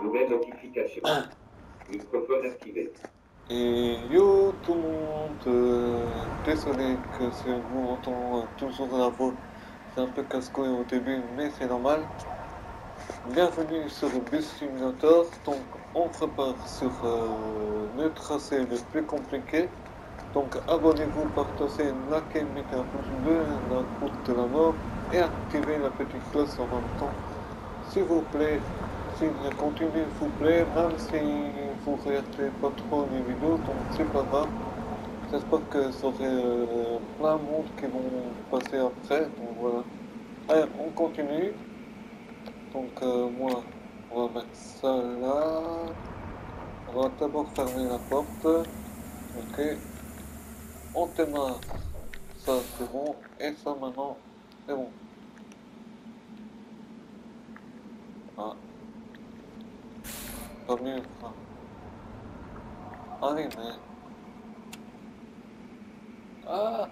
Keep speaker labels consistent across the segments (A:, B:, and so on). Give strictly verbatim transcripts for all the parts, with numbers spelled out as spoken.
A: Nouvelle notification. Microphone activé.
B: Et yo tout le monde, euh, désolé que si vous entend toujours la voix, c'est un peu casse-couille au début, mais c'est normal. Bienvenue sur Bus Simulator, donc on prépare sur euh, le tracé le plus compliqué. Donc abonnez-vous, partagez, likez, mettez un pouce bleu, la route de la mort, et activez la petite cloche en même temps. S'il vous plaît, s'il continue, s'il vous plaît, même si vous regardez pas trop les vidéos, donc c'est pas grave. J'espère que ça aurait euh, plein de monde qui vont passer après, donc voilà. Allez, on continue. Donc euh, moi, on va mettre ça là. On va d'abord fermer la porte. Ok. On démarre. Ça c'est bon. Et ça maintenant, c'est bon. Ah, pas mieux. Ah. Allez, mais... Ah!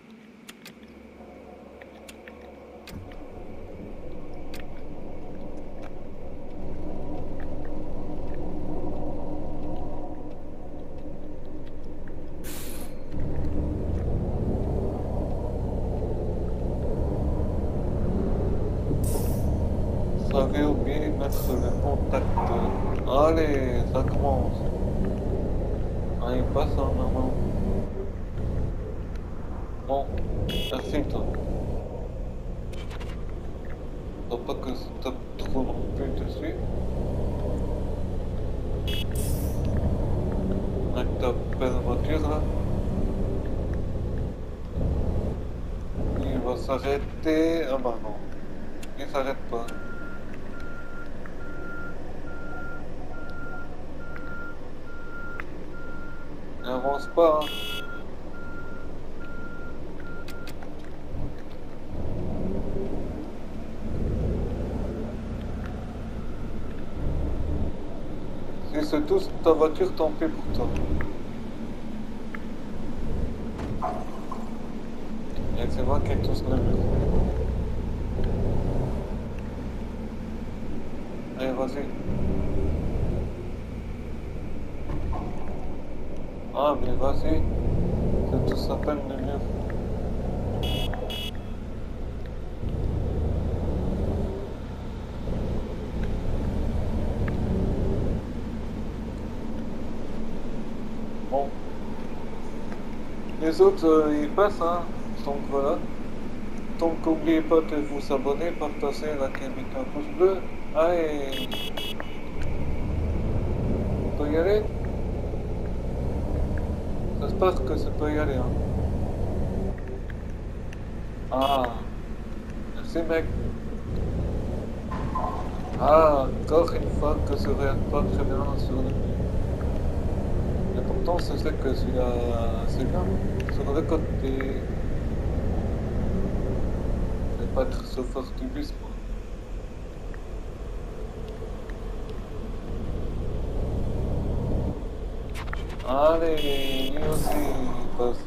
B: J'avais oublié de mettre le contact. Allez, ça commence. Ah, il passe en normalement. Bon, merci toi. Faut pas que ça tape trop non plus dessus. Avec ta belle voiture là. Il va s'arrêter. Ah bah non. Il s'arrête pas. Il avance pas, hein. Si c'est tous ta voiture, tant pis pour toi. Et c'est moi qui touche le mur. Allez, vas-y. Ah, mais vas-y. C'est tout à peine le mur. Bon. Les autres, euh, ils passent, hein. Donc voilà. Donc n'oubliez pas de vous abonner, partager, liker, mettre un pouce bleu. Allez. On peut y aller? J'espère que ça peut y aller, hein. Ah. Merci mec. Ah, encore une fois que je regarde pas très bien sur le mur. Et pourtant, je sais que celui-là, c'est bien. Sur le côté. Je vais pas être chauffeur du bus, moi. Allez, lui aussi, il passe.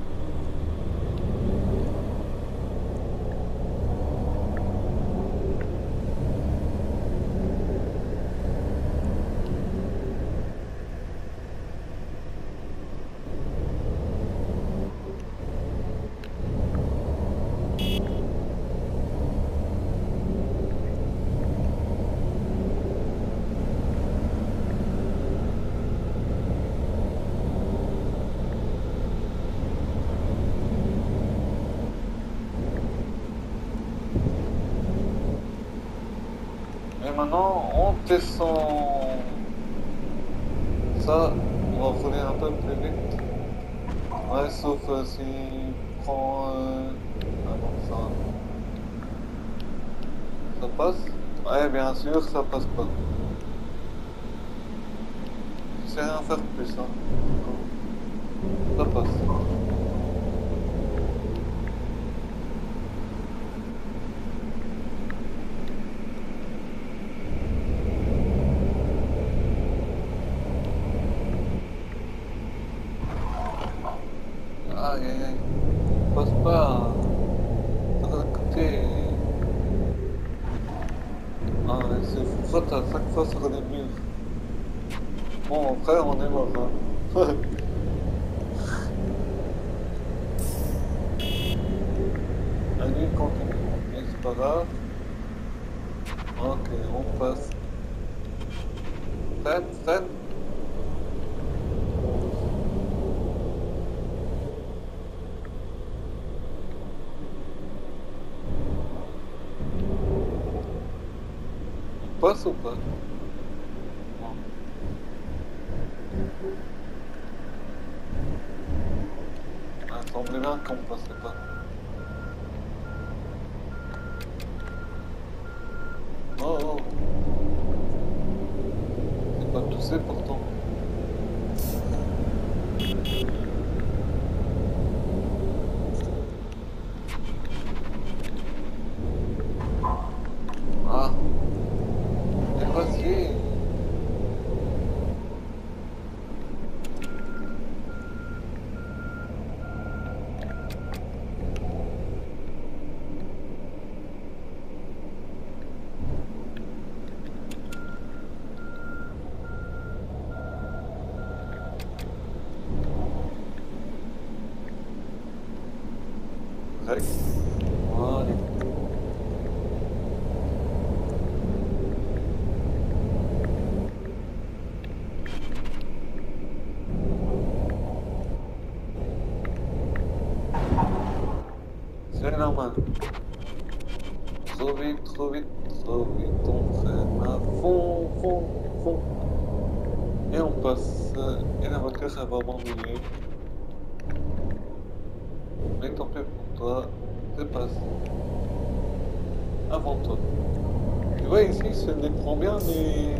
B: Et maintenant, on descend. Ça, on va rouler un peu plus vite. Ouais, sauf euh, s'il prend... Euh... Ah non, ça... Ça passe? Ouais, bien sûr, ça passe pas. Je sais rien faire de plus, hein. Ça passe. Aïe aïe aïe. Passe pas. De l'autre côté. Ah ouais, c'est trotte à chaque fois sur les murs. Bon, frère, on est mort, hein. La nuit continue, mais c'est pas grave. Ok, on passe. Freine, freine. On passe ou pas? Non. Ah, il semblait bien qu'on passait pas. Oh oh. C'est pas toussé pourtant. Ah. Et vas-y. Rex. Allez. C'est normal. Trop vite, trop vite, trop vite, on freine à fond, fond, fond. Et on passe. Et la voiture, elle va m'ennuyer. Mais tant pis pour toi, je passe. Avant toi. Tu vois ici, je les prends bien, mais...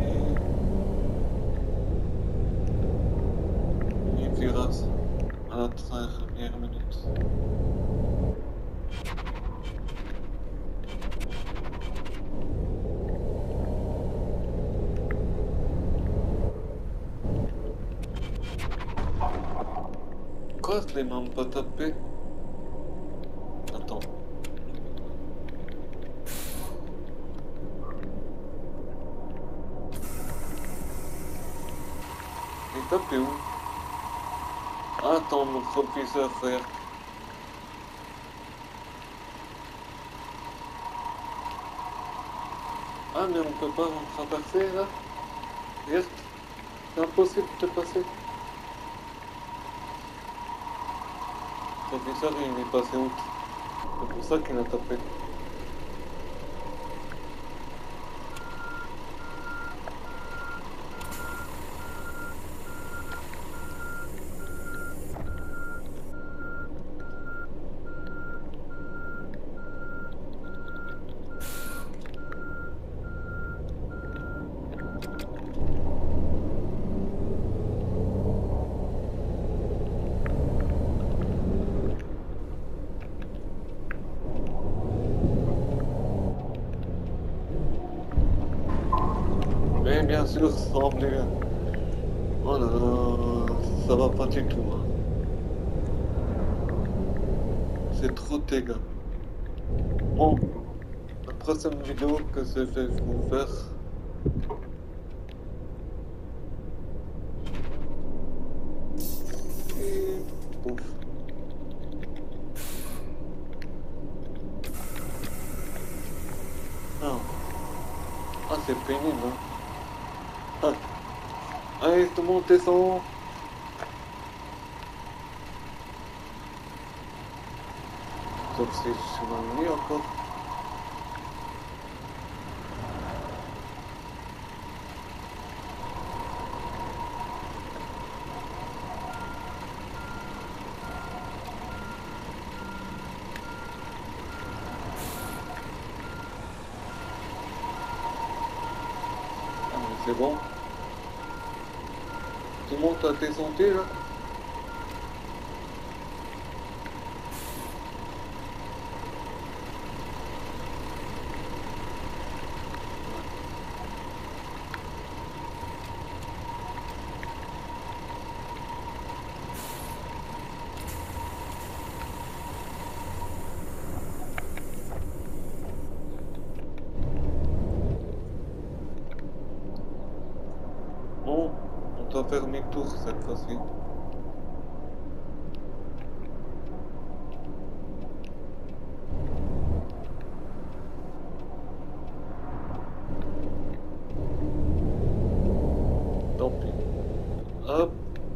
B: Il virasse à la dernière minute. Quoi, je l'ai même pas tapé? Attends. Il est tapé où? Attends, mon professeur, frère. Ah, mais on peut pas traverser là? Regarde, c'est impossible de passer. Le professeur, il est passé où? C'est pour ça qu'il a tapé. Mais bien sûr, semblait... Oh là là, ça va pas du tout. Hein. C'est trop dégâts. Bon, la prochaine vidéo que je vais vous faire... Et... Pouf. Non. Ah, c'est pénible, hein. Ah. Allez, tout le monde descend. Sauf si je suis dans le lit encore. Ah, mais c'est bon. Tout le monde a descendu là. dois faire demi-tour cette fois-ci. Tant pis. Hop.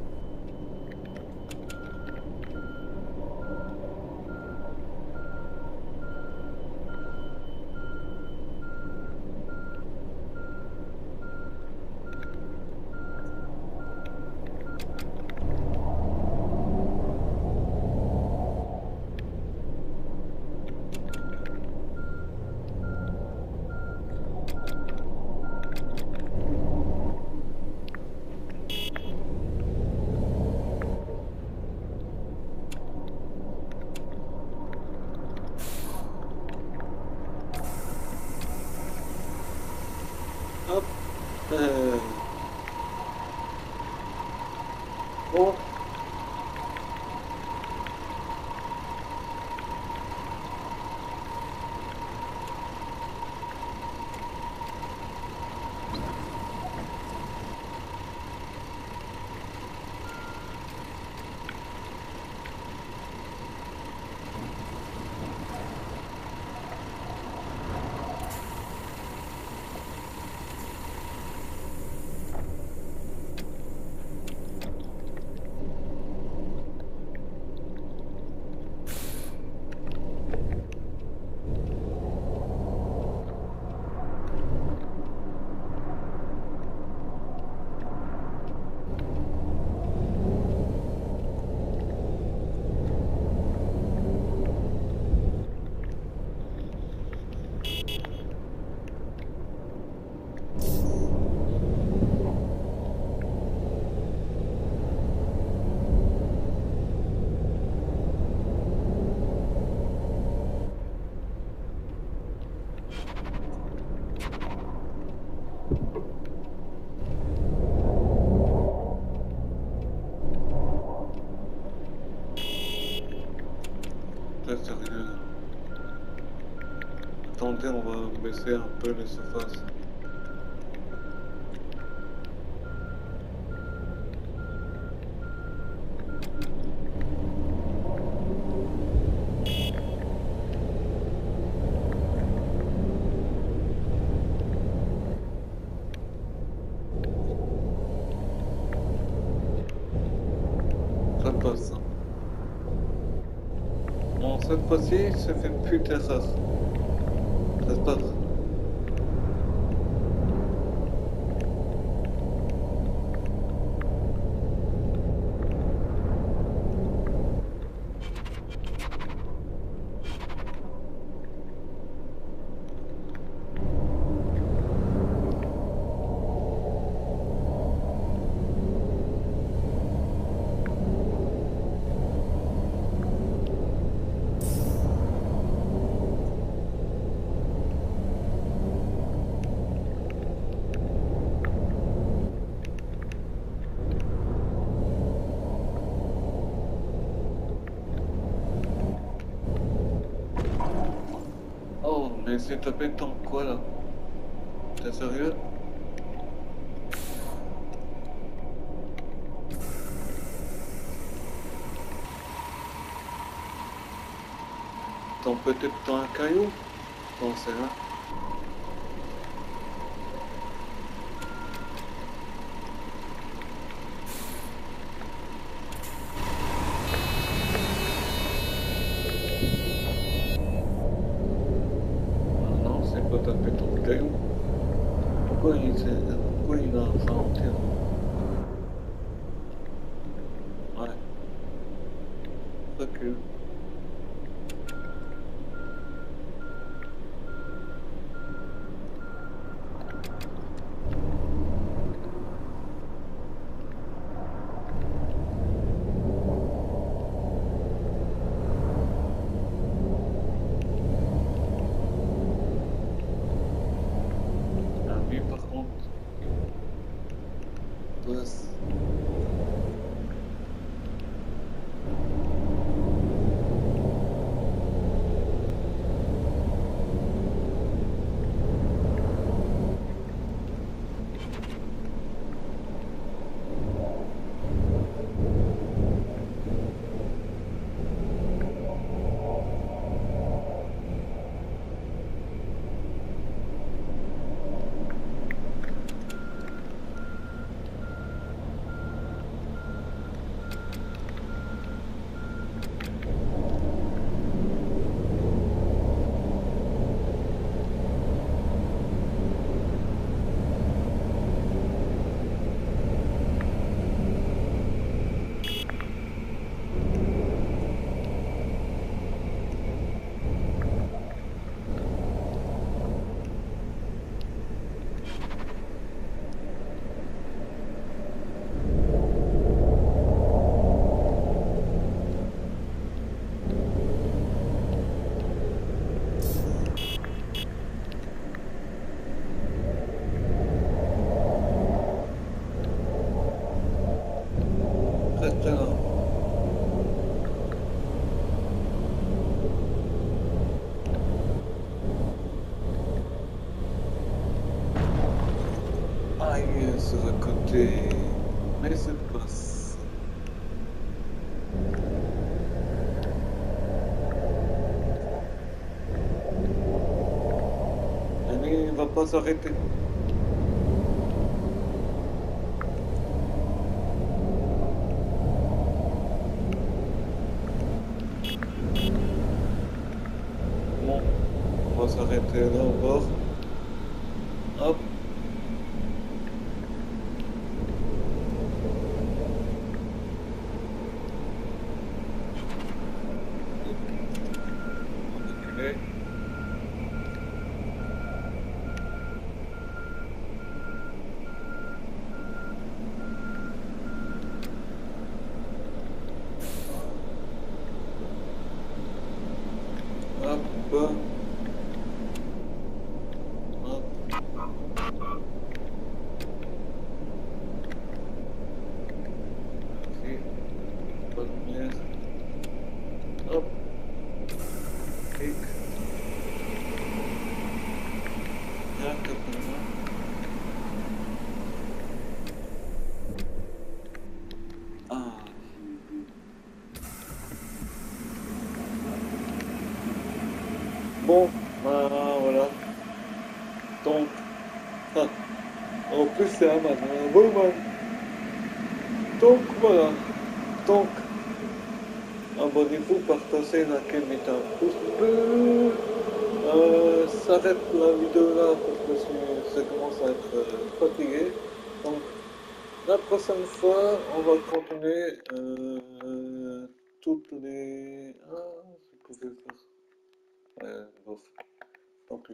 B: Hop. Euh... Bon. C'est sérieux. Attendez, on va baisser un peu les surfaces. Ça passe. Bon, cette fois-ci, ça fait plus d'erreur. Ça se passe. Oh, mais c'est tapé tant quoi là? T'es sérieux? T'en peut-être dans un caillou? Non, c'est là. Non, c'est pas tapé dans le caillou. Pourquoi il, pourquoi il a inventé? Ouais. Ok. Lui, par contre, passe. rails sur le côté, mais c'est pas ça. Allez, il va pas s'arrêter. Bon, on va s'arrêter là au bord. Hop. On va reculer. Hop, bas. Hop. Ici. Pas de lumière. Hop. Clic. Là, complètement. Ah. Bon, ben voilà. Donc, ah, en plus c'est un man, un beau man. Donc voilà. Donc, abonnez-vous, partagez, likez, mettez un pouce bleu. Euh, s'arrête la vidéo là parce que je, je commence à être euh, fatigué. Donc, la prochaine fois, on va continuer euh, toutes les... Ah, je pouvais faire... Ouais, bof, tant pis.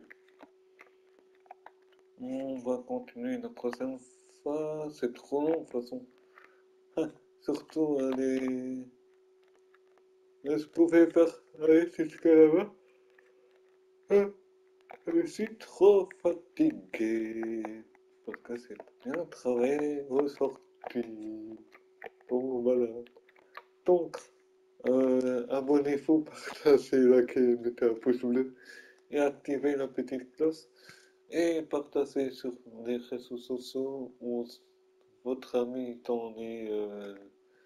B: On va continuer la prochaine fois. C'est trop long de toute façon. Surtout euh, les... Mais je pouvais faire... Allez, jusqu'à là-bas. Ah, je suis trop fatigué. Parce que c'est bien travaillé aujourd'hui. Bon, voilà. Donc, euh, abonnez-vous, partagez, likez, mettez un pouce bleu et activez la petite cloche. Et partagez sur les réseaux sociaux où votre ami dans les, euh,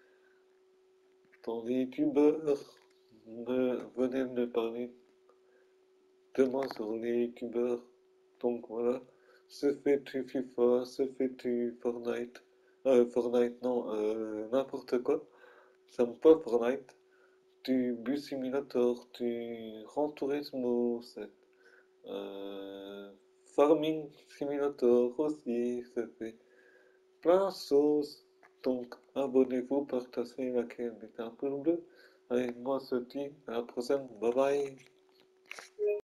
B: dans les youtubeurs. Me- venez me parler de moi sur les youtubeurs. Donc voilà. Se fait-tu FIFA, se fait-tu Fortnite. Euh, Fortnite, non, euh, n'importe quoi. J'aime pas Fortnite. Du Bus Simulator, du Gran Turismo sept, euh, Farming Simulator aussi, ça fait plein de choses. Donc abonnez-vous, partagez, likez, mettez un pouce bleu. Allez, moi je te dis à la prochaine, bye bye.